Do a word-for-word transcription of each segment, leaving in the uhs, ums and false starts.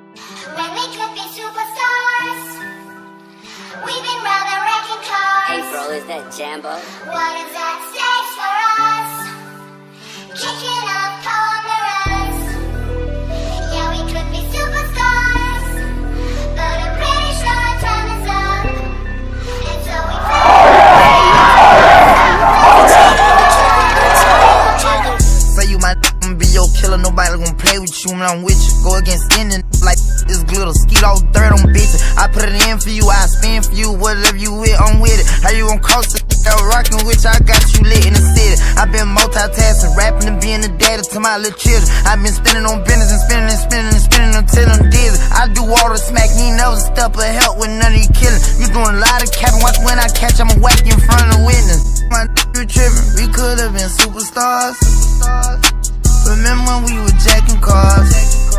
When we could be superstars, we've been rather wrecking cars. Hey bro, is that Jambo? What is that stage for us? Kicking up ponderous. Yeah, we could be superstars, but I'm pretty sure our time is up. And so we say you my I'ma be your killer, nobody gonna play with you when I'm with you. Go against any like this glitter, skeet all dirt on bitches. I put it in for you, I spin for you, whatever you with, I'm with it. How you gon' cross the out rockin' with you, I got you lit in the city. I been multitasking, rapping and being the daddy to my little children. I been spinning on business and spinning and spinning and spinning until I'm dizzy. I do all the smack, you never step or help with none of you killing. You doing a lot of capping, watch when I catch, I'ma whack you in front of the witness. My you tripping, we could've been superstars. Remember when we were jacking cars?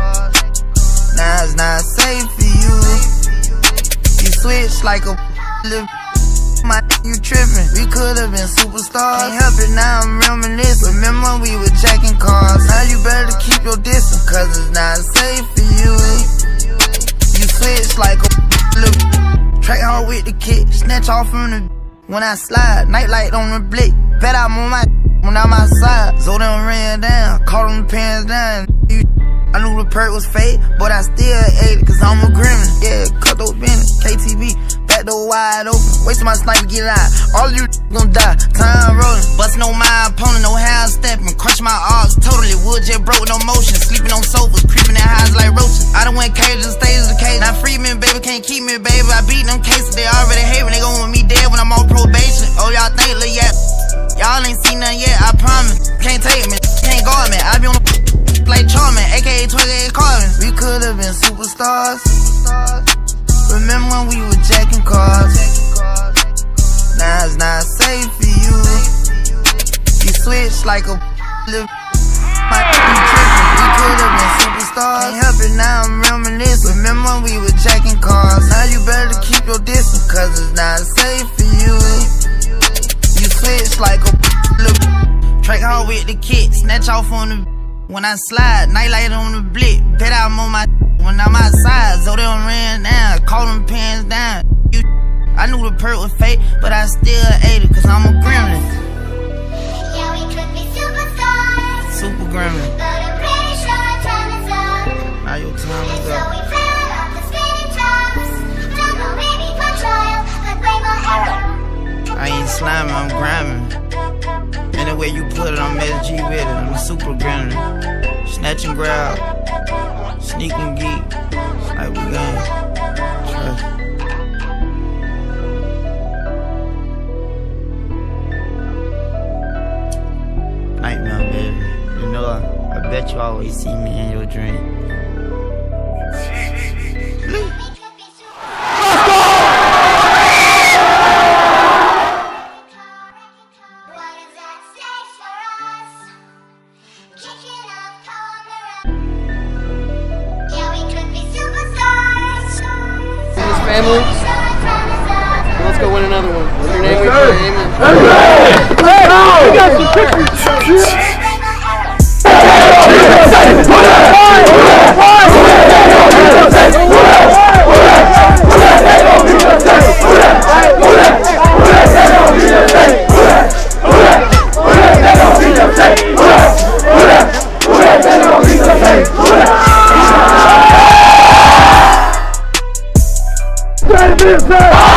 Now it's not safe for you. You switch like a little. My you tripping, we could've been superstars. Can't help it, now I'm reminiscing. Remember when we were jacking cars? Now you better keep your distance, cause it's not safe for you. You switch like a little. Track hard with the kick, snatch off from the. When I slide, nightlight on the blick. Bet I'm on my when I'm outside. So them ran down, caught them pants down. You, I knew the perk was fake, but I still ate it, cause I'm a gremlin. Yeah, cut those business, K T V, back door wide open. Wait till my sniper get out, all you gon' die. Time rolling, bustin' on my opponent, no half stepping. Crush my arms, totally wood jet broke, no motion. Sleeping on sofas, creeping in highs like roaches. I done went cages, stages of cage. Now free me, baby, can't keep me, baby. I beat them cases, they already hate me. They gon' want me dead when I'm on probation. Oh, y'all think, look, yeah. Y'all ain't seen nothing yet, I promise. Can't take me, can't guard me. I be on the like Charmin, aka twenty-eight Carvin. We could've been superstars. Remember when we were jacking cars? Now it's not safe for you. You switch like a little. My you tripping, we could've been superstars. Can't help it, now I'm reminiscing. Remember when we were jacking cars? Now you better keep your distance, cause it's not safe for you. You switch like a little. Track hard with the kick, snatch off on the. When I slide, nightlight on the blick. Bet I'm on my when I'm outside. So they done ran down, caught them pants down. You, I knew the perk was fake, but I still ate it, cause I'm a gremlin. yeah, we could be superstars. Super gremlin. But I'm pretty sure our time is up. Now your time And is so up. we fell off the spinning tops. Don't know maybe for trial, but way more error. I ain't sliming, I'm grinding. Any way you put it, I'm S G with it. I'm a super gremlin. Snatch and grab, sneak and geek, like we gon' trust. Nightmare, baby. You know, I, I bet you always see me in your dream. Family. Let's go win another one. What's your name? We play Amen. Hey! We got some pictures! Ready for this, sir!